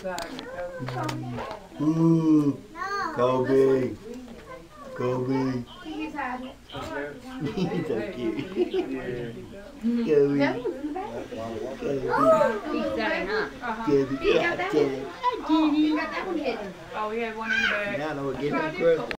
Ooh, Colby. Colby. He's hiding. He's so cute. Colby. He's selling, huh? Colby. He got that one. He got that one hidden. Oh, we had one in the bag. Now I know what gave him Christmas.